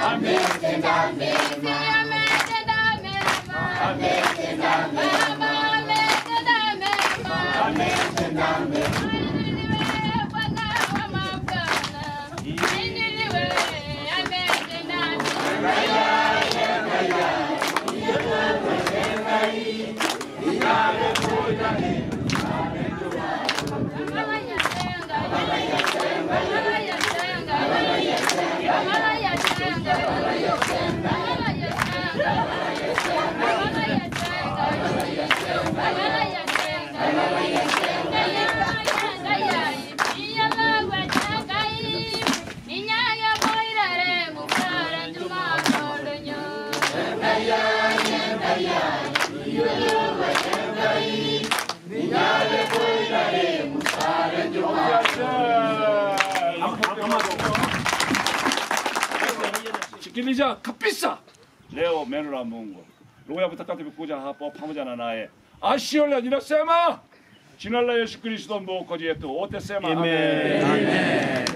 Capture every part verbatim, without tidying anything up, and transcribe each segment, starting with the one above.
Sikiliza kabisa. Leo neno la Mungu. Roho ya Mtakatifu kuja hapa pamoja na naye. Ashiole ninasema jina la Yesu Kristo mwokozi wetu. Wote sema amen. Amen.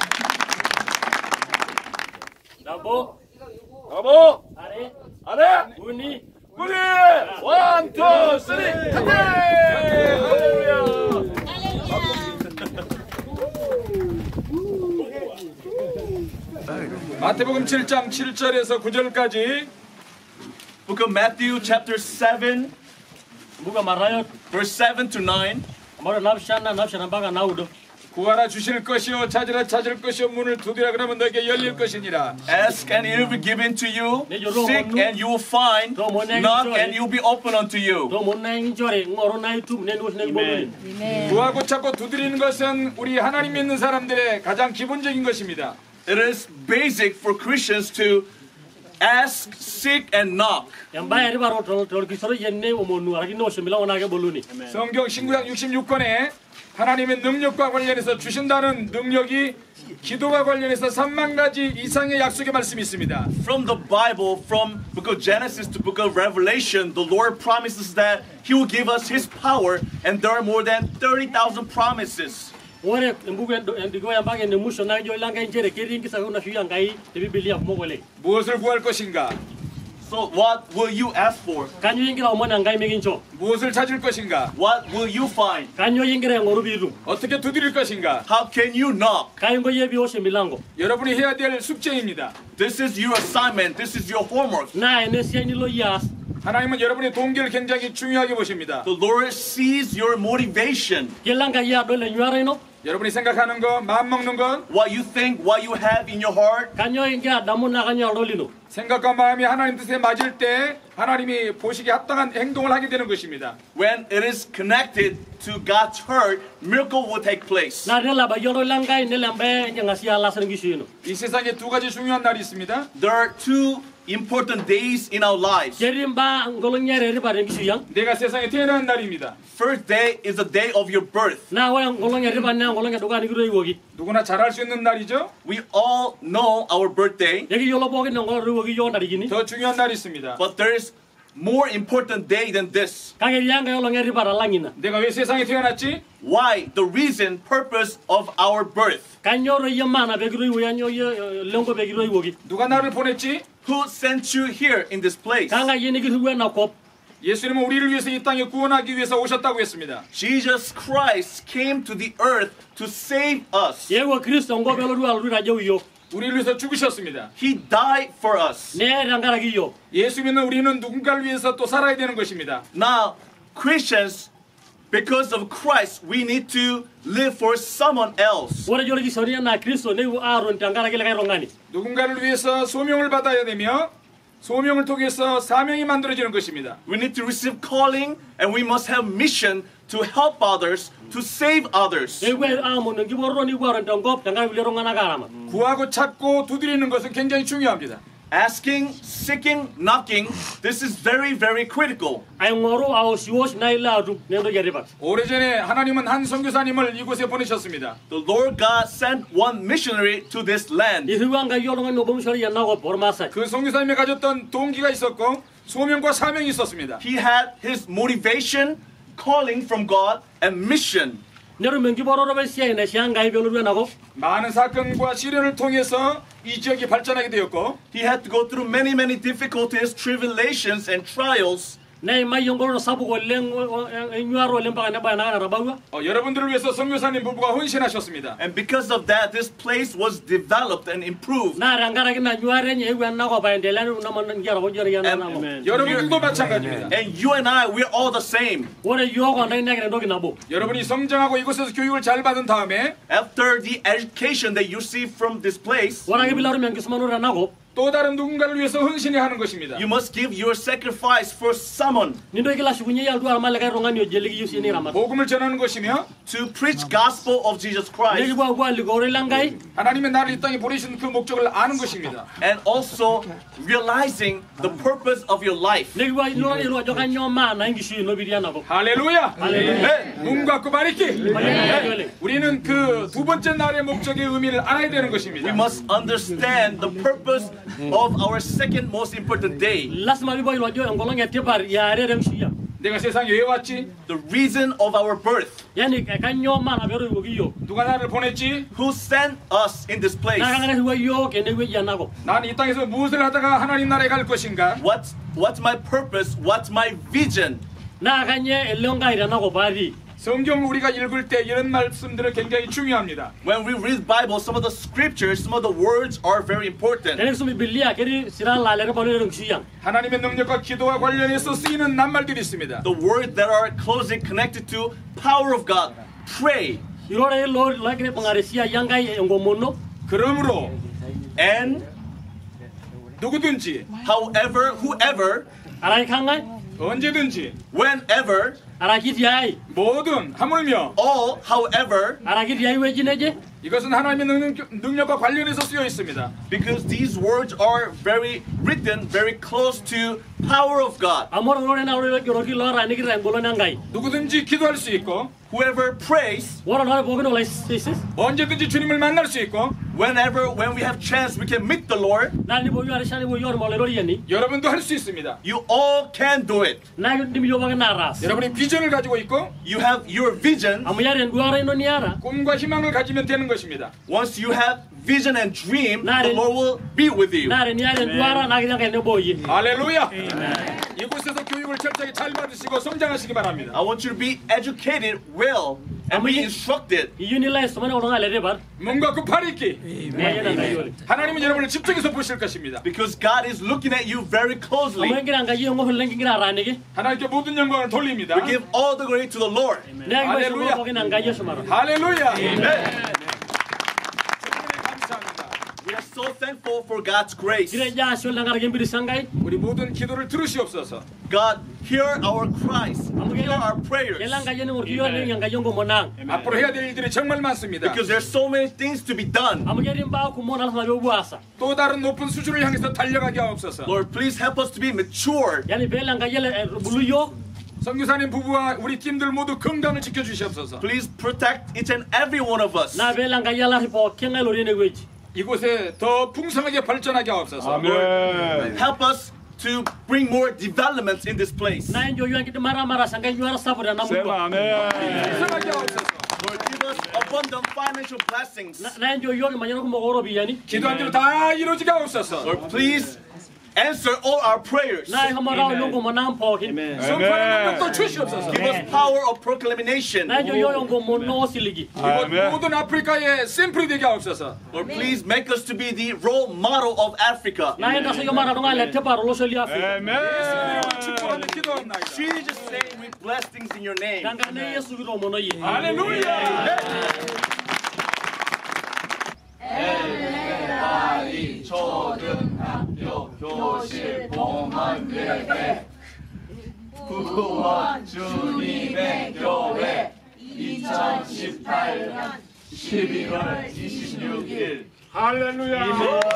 Nabo. Nabo. Are. Are. Uni. Uni. One, two, three. Hallelujah. 마태복음 칠 장 칠 절에서 구 절까지 Book of Matthew chapter seven verse seven to nine. 구하라 주실 것이요 찾으라 찾을 것이요 문을 두드리라 그러면 너에게 열릴 것이니라. Ask and it will be given to you. Seek and you will find. Knock and it will be open unto you. Amen. 구하고 찾고 두드리는 것은 우리 하나님 믿는 사람들의 가장 기본적인 것입니다. It is basic for Christians to ask, seek, and knock. 성경 신구약 육십육 권에 하나님의 능력과 관련해서 주신다는 능력이 기도와 관련해서 삼만 가지 이상의 약속의 말씀이 있습니다. From the Bible, from book of Genesis to book of Revelation, the Lord promises that He will give us His power, and there are more than thirty thousand promises. 무엇을 구할 것인가? So what will you ask for? 무엇을 찾을 것인가? What will you find? 어떻게 두드릴 것인가? How can you knock? 여러분이 해야 될 숙제입니다. This is your assignment. This is your homework. 하나님은 여러분의 동기를 굉장히 중요하게 보십니다. The Lord sees your motivation. 여러분이 생각하는 것, 마음 먹는 것, what you think, what you have in your heart. 생각과 마음이 하나님 뜻에 맞을 때 하나님이 보시기에 합당한 행동을 하게 되는 것입니다. When it is connected to God's heart, miracle will take place. 이 세상에 두 가지 중요한 날이 있습니다. There are two important days in our lives. 내가 세상에 태어난 날입니다. First day is the day of your birth. 누구나 잘 알 수 있는 날이죠. We all know our birthday. 더 중요한 날이 있습니다. But there is more important day than this. 내가 왜 세상에 태어났지? Why? The reason, purpose of our birth. 누가 나를 보냈지? Who sent you here in this place? 예수님은 우리를 위해서 이 땅에 구원하기 위해서 오셨다고 했습니다. Jesus Christ came to the earth to save us. 우리를 위해서 죽으셨습니다. He died for us. 예수 믿는 우리는 누군가를 위해서 또 살아야 되는 것입니다. Now, Christians, because of Christ, we need to live for someone else. 누군가를 위해서 소명을 받아야 되며 소명을 통해서 사명이 만들어지는 것입니다. We need to receive calling and we must have mission to help others, to save others. 구하고 찾고 두드리는 것은 굉장히 중요합니다. Asking, seeking, knocking, this is very, very critical. 오래전에 하나님은 한 선교사님을 이곳에 보내셨습니다. The Lord God sent one missionary to this land. 그 선교사님이 가졌던 동기가 있었고 소명과 사명이 있었습니다. He had his motivation, calling from God, and mission. 많은 사건과 시련을 통해서 이 지역이 발전하게 되었고 he had to go through many, many difficulties, tribulations, and trials. Nei mai yongolo sabu ko leng nyuaro leng pa na ba na rabawa. 어, 여러분들을 위해서 선교사님 부부가 헌신하셨습니다. And because of that, this place was developed and improved. Na rangara na nyuare ni ewa na ko ba ndela na man ngara ko jere yana na mo. 여러분들도 마찬가지입니다. And you and I, we're all the same. Ore yo ko ndai na ndo na bo. 여러분이 성장하고 이곳에서 교육을 잘 받은 다음에 After the education that you receive from this place, Ora ke bilaru men kismanu na ko. 또 다른 누군가를 위해서 헌신해야 하는 것입니다. you must give your sacrifice for someone. Nindo ikila shukunye ya duar malaga ronga ni jeligi yusi ni ramat. 복음을 전하는 것이며 To preach gospel of Jesus Negi Christ. bo bo ligore langai. 하나님의 나를 이 땅에 보내신 그 목적을 아는 것입니다. And also realizing the purpose of your life. Negi bo lo ni lo joka nyoma na ngishu no bidiana bo. 할렐루야. 할렐루야. 눈 감고 바리키. Hallelujah. 우리는 그 두 번째 날의 목적의 의미를 알아야 되는 것입니다. We must understand the purpose of our second most important day. Lasma bi bo lo jo ngolong ya tebar ya re rem shuya. 내가 세상에 왜 왔지? The reason of our birth. Yani ka nyoma na beru go yo. 누가 나를 보냈지? Who sent us in this place? Na ngara huwa yo ke ne we ya na ko. 난 이 땅에서 무엇을 하다가 하나님 나라에 갈 것인가? What's, what's my purpose? What's my vision? Na ganye elonga ira na ko bari. 성경 우리가 읽을 때 이런 말씀들은 굉장히 중요합니다. When we read Bible, some of the scriptures, some of the words are very important. Dene sumi bilia keri sira la le ko le shuya. 하나님의 능력과 기도와 관련해서 쓰이는 낱말들이 있습니다. The words that are closely connected to power of God. Pray. Irore lo la kre pangaresia yangai ngomono. 그러므로 And 누구든지 however, whoever, Arai kangai. 언제든지 whenever, Araki diai. 뭐든 하물며 all, however, Araki diai we jineje. 이것은 하나님의 능력, 능력과 관련해서 쓰여 있습니다. because these words are very written, very close to power of God. Amor rore na ore ko roki lo ra ni kre ngolo nangai. 누구든지 기도할 수 있고 Whoever prays, Wora no bogno la sisis. 언제든지 주님을 만날 수 있고 whenever, when we have chance, we can meet the Lord. Na ni bo yo ari shani bo yo mo le rori yani. 여러분도 할 수 있습니다. You all can do it. Na ni mi yo ba na ras. 여러분이 비전을 가지고 있고 You have your vision. Amu yare nguare no niara. 꿈과 희망을 가지면 되는 것입니다. Once you have vision and dream, Not the in- Lord will be with you. Na re niare nguara na ga ne boyi. 할렐루야. 이곳에서 교육을 철저히 잘 받으시고 성장하시기 바랍니다. I want you to be educated well and be instructed. Yuni la so mana olonga le re bar. 뭔가 급하리기. Na yana na yo. 하나님은 여러분을 집중해서 보실 것입니다. Because God is looking at you very closely. Amu ngira nga yo ngo lengi ngira ra ni ge. 하나님께 모든 영광을 돌립니다. We give all the glory to the Lord. Na ga so Hallelujah. mo ga nga yo so maro. 할렐루야. Amen. 감사합니다. We are so thankful for God's grace. Dire ja so la ngar ge mbiri sangai. 우리 모든 기도를 들으시옵소서. God, hear our cries. Hear our prayers. Ye la nga ye no yo ni nga yo ngo monang. 앞으로 해야 될 일들이 정말 많습니다. Because there's so many things to be done. Amu ge rim ba ku mo na ma yo buasa. 또 다른 높은 수준을 향해서 달려가게 하옵소서. Lord, please help us to be mature. Yani be la nga ye le bulu yo. 선교사님 부부와 우리 팀들 모두 건강을 지켜주시옵소서. Please protect each and every one of us. Na be la nga ye la po kenga lo re ne weji. 이곳에 더 풍성하게 발전하게 하옵소서. Help us to bring more developments in this place. Na enjo yo ngi mara mara sangai yo ara sabu na mu. 풍성하게 하옵소서. Lord, give us abundant financial blessings. Na enjo yo ma yo ko mo goro bi yani. 기도한 대로 다 이루어지게 하옵소서. Lord, please answer all our prayers. Na ha mo ra lo ko mo na po ki. 선포하는 능력도 주시옵소서. Give us power of proclamation. Na enjo yo yo ko mo no siligi. 이곳 모든 아프리카의 샘플이 되게 하옵소서. Lord, please make us to be the role model of Africa. Na enda so yo mara nga le te paro lo so li afi. 예수님으로 축복하며 기도합나이다. Jesus' name, we bless things in your name. Kanga ne yesu gi ro mo no yi. 할렐루야. 부와 주님의 교회 이천십팔 년 십일월 이십육일. 할렐루야.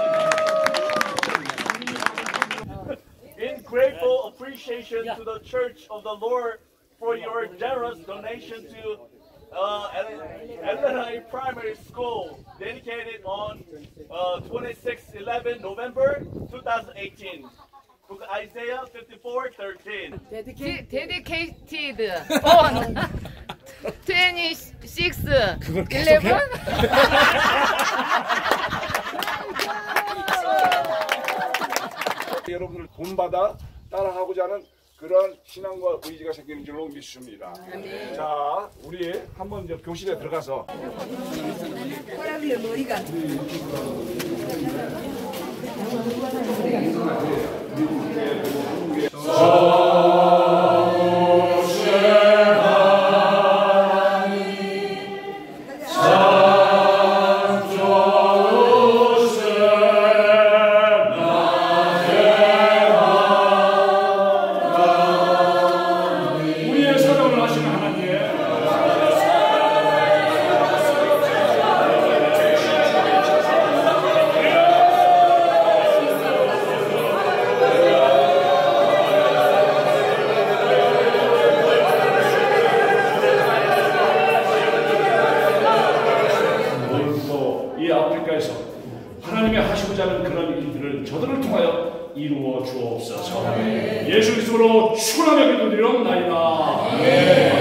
In grateful appreciation to the Church of the Lord for your generous donation to uh, Elena Primary School, dedicated on uh, twenty-sixth eleven November twenty eighteen. Book Isaiah fifty-four thirteen. Dedicated, dedicated on twenty-sixth eleven 여러분들 본받아 따라하고자 하는 그런 신앙과 의지가 생기는 줄로 믿습니다. 자, 우리 한번 이제 교실에 들어가서 하나님의 하시고자 하는 그런 일들을 저들을 통하여 이루어 주옵소서. 예수 그리스도로 축원하며 기도드리옵나이다.